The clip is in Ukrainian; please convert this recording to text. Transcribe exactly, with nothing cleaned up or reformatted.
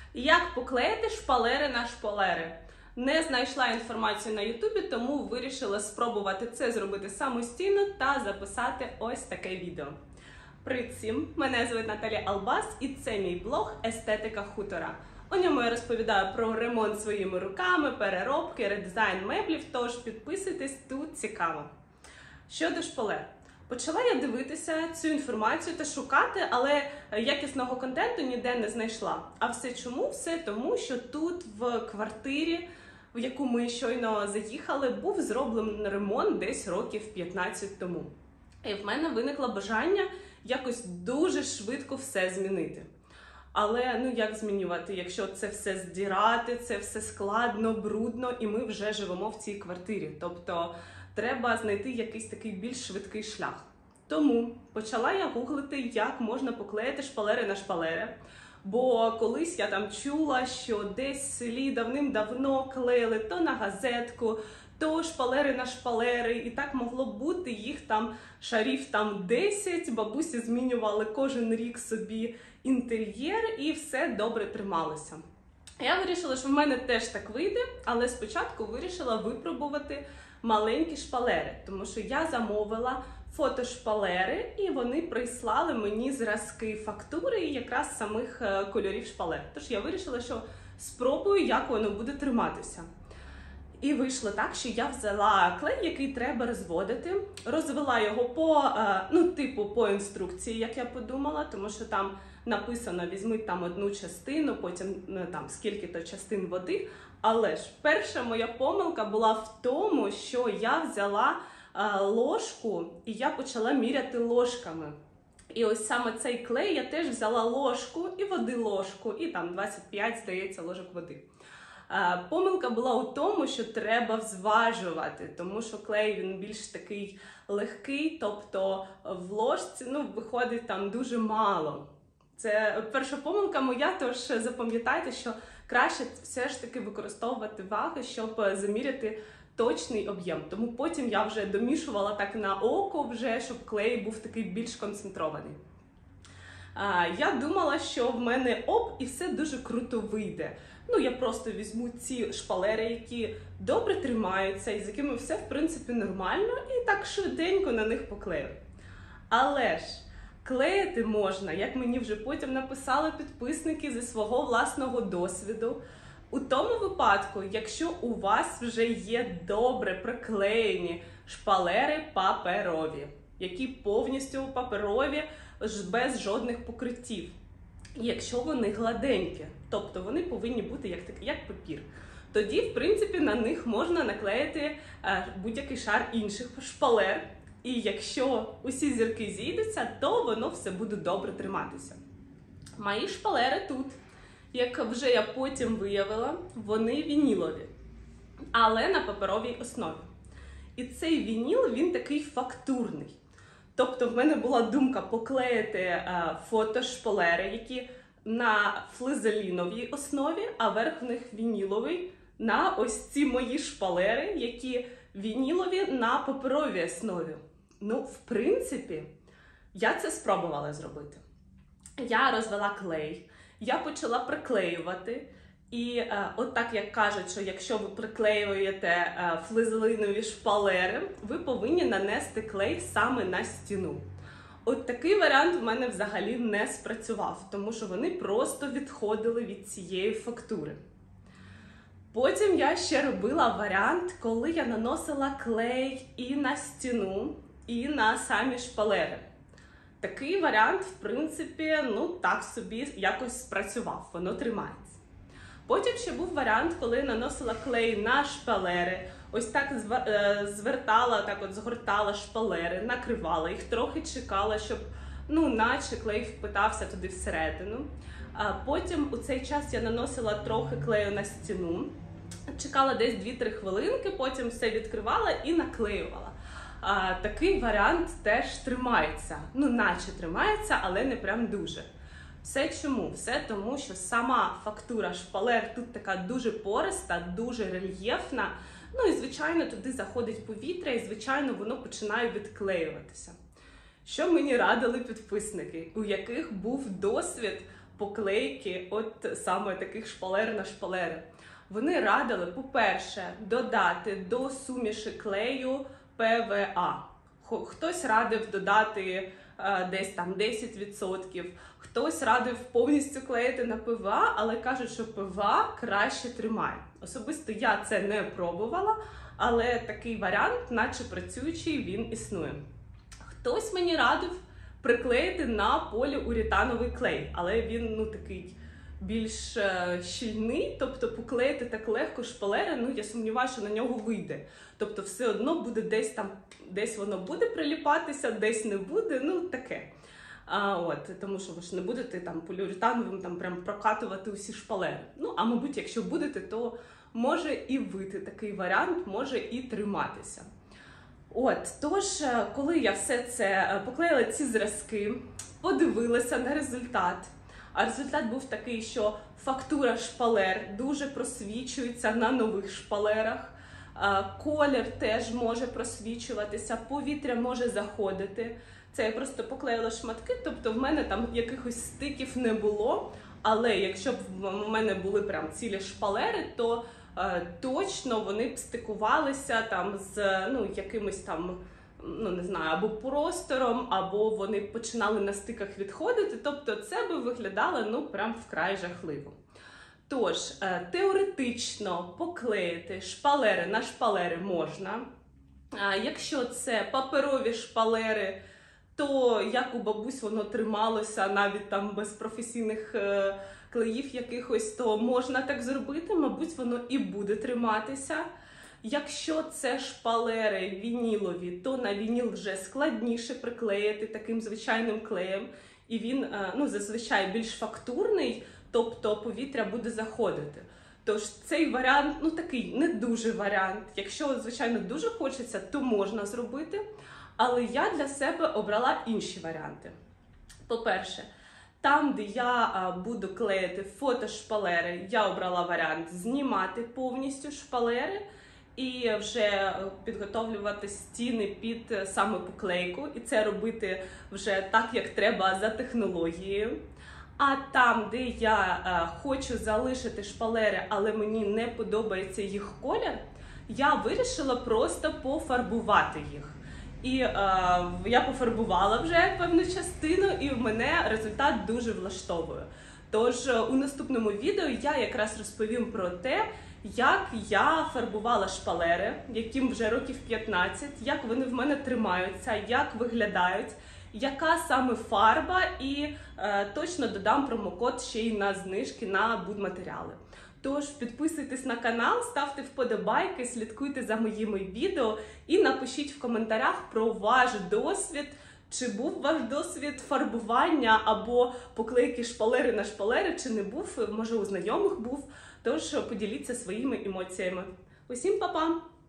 Як поклеїти шпалери на шпалери? Не знайшла інформацію на ютубі, тому вирішила спробувати це зробити самостійно та записати ось таке відео. Привіт всім! Мене звуть Наталія Албас і це мій блог «Естетика хутора». У ньому я розповідаю про ремонт своїми руками, переробки, редизайн меблів, тож підписуйтесь, тут цікаво. Щодо шпалер. Почала я дивитися цю інформацію та шукати, але якісного контенту ніде не знайшла. А все чому? Все тому, що тут в квартирі, в яку ми щойно заїхали, був зроблений ремонт десь років п'ятнадцять тому. І в мене виникло бажання якось дуже швидко все змінити. Але, ну як змінювати, якщо це все здирати, це все складно, брудно, і ми вже живемо в цій квартирі. Тобто, треба знайти якийсь такий більш швидкий шлях. Тому почала я гуглити, як можна поклеїти шпалери на шпалери. Бо колись я там чула, що десь в селі давним-давно клеїли то на газетку, то шпалери на шпалери. І так могло бути, їх там шарів там десять, бабусі змінювали кожен рік собі інтер'єр і все добре трималося. Я вирішила, що в мене теж так вийде, але спочатку вирішила випробувати маленькі шпалери, тому що я замовила фотошпалери, і вони прислали мені зразки фактури і якраз самих кольорів шпалер. Тож я вирішила, що спробую, як воно буде триматися. І вийшло так, що я взяла клей, який треба розводити, розвела його по, ну, типу, по інструкції, як я подумала, тому що там написано, візьміть там одну частину, потім там скільки-то частин води. Але ж перша моя помилка була в тому, що я взяла а, ложку і я почала міряти ложками. І ось саме цей клей я теж взяла ложку і води ложку, і там двадцять п'ять, здається, ложок води. А, помилка була у тому, що треба взважувати, тому що клей він більш такий легкий, тобто в ложці ну, виходить там дуже мало. Це перша помилка моя, тож запам'ятайте, що краще все ж таки використовувати ваги, щоб заміряти точний об'єм. Тому потім я вже домішувала так на око, вже, щоб клей був такий більш концентрований. А, я думала, що в мене оп, і все дуже круто вийде. Ну, я просто візьму ці шпалери, які добре тримаються, і з якими все, в принципі, нормально, і так швиденько на них поклею. Але ж, клеїти можна, як мені вже потім написали підписники зі свого власного досвіду, у тому випадку, якщо у вас вже є добре приклеєні шпалери паперові, які повністю паперові, без жодних покриттів. Якщо вони гладенькі, тобто вони повинні бути як, як папір, тоді, в принципі, на них можна наклеїти будь-який шар інших шпалер. І якщо усі зірки зійдуться, то воно все буде добре триматися. Мої шпалери тут, як вже я потім виявила, вони вінілові, але на паперовій основі. І цей вініл, він такий фактурний. Тобто в мене була думка поклеїти е, фотошпалери, які на флизеліновій основі, а верх в них вініловий, на ось ці мої шпалери, які вінілові на паперовій основі. Ну, в принципі, я це спробувала зробити. Я розвела клей, я почала приклеювати. І е, от так, як кажуть, що якщо ви приклеюєте е, флизелинові шпалери, ви повинні нанести клей саме на стіну. От такий варіант в мене взагалі не спрацював, тому що вони просто відходили від цієї фактури. Потім я ще робила варіант, коли я наносила клей і на стіну, і на самі шпалери. Такий варіант, в принципі, ну так собі якось спрацював, воно тримається. Потім ще був варіант, коли наносила клей на шпалери, ось так звертала, так от згортала шпалери, накривала їх, трохи чекала, щоб, ну, наче клей впитався туди всередину. А потім у цей час я наносила трохи клею на стіну, чекала десь дві-три хвилинки, потім все відкривала і наклеювала. А, такий варіант теж тримається, ну, наче тримається, але не прям дуже. Все чому? Все тому, що сама фактура шпалер тут така дуже пориста, дуже рельєфна. Ну і, звичайно, туди заходить повітря і, звичайно, воно починає відклеюватися. Що мені радили підписники, у яких був досвід поклейки от саме таких шпалер на шпалери. Вони радили, по-перше, додати до суміші клею пе ве а. Хтось радив додати е, десь там десять відсотків, хтось радив повністю клеїти на пе ве а, але кажуть, що пе ве а краще тримає. Особисто я це не пробувала, але такий варіант, наче працюючий, він існує. Хтось мені радив приклеїти на поліуретановий клей, але він, ну, такий більш е, щільний, тобто поклеїти так легко шпалери, ну, я сумніваюся, що на нього вийде. Тобто все одно буде десь там, десь воно буде приліпатися, десь не буде, ну, таке. А, от, тому що ви ж не будете там поліуретановим там прям прокатувати усі шпалери. Ну, а мабуть, якщо будете, то може і вийти такий варіант, може і триматися. От, тож, коли я все це поклеїла, ці зразки, подивилася на результат, а результат був такий, що фактура шпалер дуже просвічується на нових шпалерах, колір теж може просвічуватися, повітря може заходити. Це я просто поклеїла шматки, тобто в мене там якихось стиків не було, але якщо б в мене були прям цілі шпалери, то е, точно вони б стикувалися там з, ну, якимось там, ну, не знаю, або простором, або вони починали на стиках відходити, тобто це би виглядало, ну, прям вкрай жахливо. Тож, е, теоретично поклеїти шпалери на шпалери можна. А якщо це паперові шпалери, то як у бабусь воно трималося навіть там без професійних е, клеїв якихось, то можна так зробити, мабуть, воно і буде триматися. Якщо це шпалери вінілові, то на вініл вже складніше приклеїти таким звичайним клеєм. І він, е, ну, зазвичай більш фактурний, тобто повітря буде заходити. Тож цей варіант, ну, такий не дуже варіант. Якщо, звичайно, дуже хочеться, то можна зробити. Але я для себе обрала інші варіанти. По-перше, там, де я буду клеїти фотошпалери, я обрала варіант знімати повністю шпалери і вже підготовлювати стіни під саме поклейку. І це робити вже так, як треба, за технологією. А там, де я е, хочу залишити шпалери, але мені не подобається їх колір, я вирішила просто пофарбувати їх. І е, я пофарбувала вже певну частину, і в мене результат дуже влаштовує. Тож у наступному відео я якраз розповім про те, як я фарбувала шпалери, яким вже років п'ятнадцять, як вони в мене тримаються, як виглядають, яка саме фарба, і е, точно додам промокод ще й на знижки на будматеріали. Тож підписуйтесь на канал, ставте вподобайки, слідкуйте за моїми відео і напишіть в коментарях про ваш досвід, чи був ваш досвід фарбування або поклейки шпалери на шпалери, чи не був, може у знайомих був. Тож поділіться своїми емоціями. Усім па-па!